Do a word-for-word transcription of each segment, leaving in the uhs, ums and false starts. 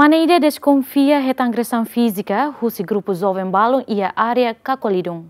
Maneira desconfia reta agressão física, husi grupo jovem balão e a área Cacolidum.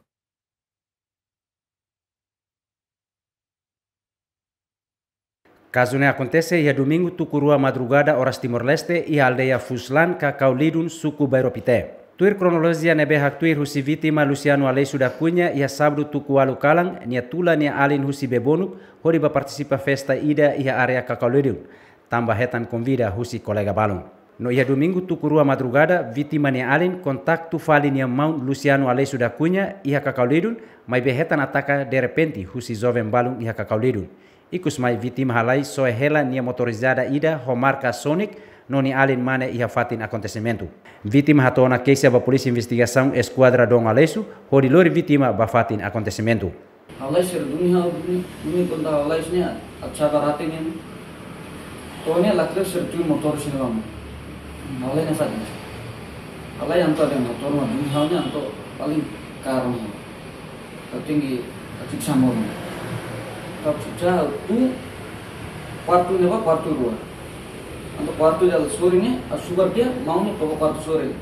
Caso ne acontece ia domingo tukurua madrugada horas Timor-Leste e aldeia Fuslan Cacolidum suku Bairopité. Tuir kronologia nebe hak tuir husi vítima Luciano Aleixo da Cunha ia sabdu tuku alu kalang nia tula nia alin husi bebonuk hori ba partisipa festa ida ia area Cacolidum. Tambah hetan convida husi kolega balung. No ia domingo tukurua madrugada vítima nia alin kontak tu fali nia Mount Luciano Aleixo da Cunha ia Cacolidum mai behetan ataka de repente husi jovem balung ia Cacolidum. Ikus mai vítima halai soe hela nia motorizada ida ho marca Sonic noni alin mane ia fatin acontecimento. Vítima hatona keisa ba polisi investigação esquadra Dom Aleixo hori lori vítima ba fatin acontecimento. Aleixo dunia duni duni konta Aleixo nya acha barate nya to nya lakre sertu motor sinam. Alai na sat. Alai anto ada motor ma dunia nya anto paling karong. Tinggi acik samor. Tapi jauh tu quarto ni apa quarto dua. Untuk quarto jalan sore ni, sugar dia mau ni toko quarto sore.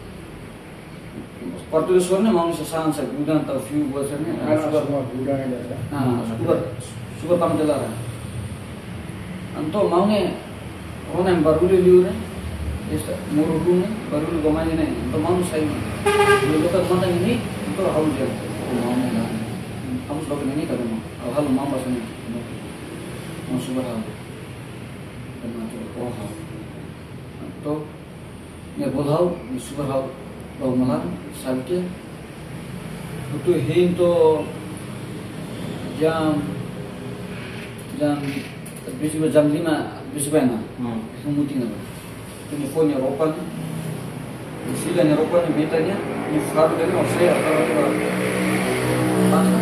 Quarto sore ni mau ni sesaran saya gudang atau few buat ni. Sugar semua gudang ada. Nah, sugar sugar pam jalan. Anto mau ni orang yang baru dulu ni, is murung ni baru dulu gomanya ni. Anto mau saya ni. Dulu kita mana ini, anto haul dia. Mau ni lah. Kamu sudah kena ni kalau mau. Hal mau bahasa ni. Mau sugar hal. Dan macam oh hal. Atau ni boleh ni sugar hal. Bau malam sabtu. Itu hinto jam jam besok jam lima besok mana? Kamu tinggal. Telefonnya ropan. Silanya ropan ni metanya. Ni faru dari Australia atau apa?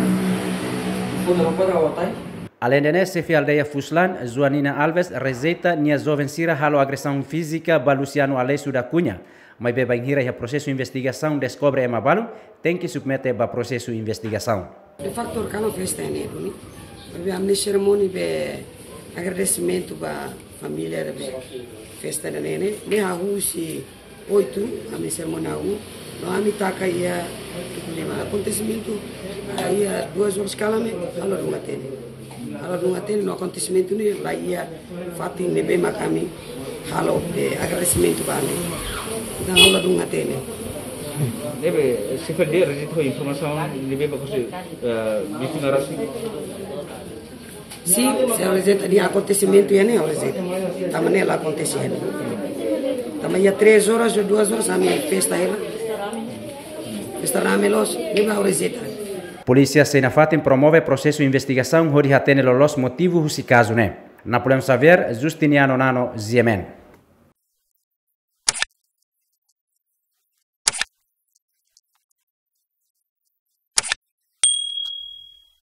Além de nesse aldeia Fuslan, Joanina Alves rejeita nia jovem sira halo agressão física ba Luciano Aleixo da Cunha. Mas beba inhira ya processo investigação descobre ema balu tem que submeter ba processo investigação. De facto, kalau festa ini dulu, bebe amni cerimoni be agradecimento ba família be festa da nene, ne hahu si oito amni cerimoni hahu. No ami taka ia lima acontecimento ia duas horas kala me ala dunga tene ala dunga tene no acontecimento ni la ia fati nebe makami halo de agradecimento bane dan ala dunga tene nebe sifat dia registro informação nebe bagus bisu narasi si se registro di acontecimento ia ne registro tamane la acontecimento tamaya três horas ou duas horas ami festa ela. Polícia Senafatim promove processo de investigação onde atende os motivos do caso. Na podemos saber Justiniano Nano Ziemen.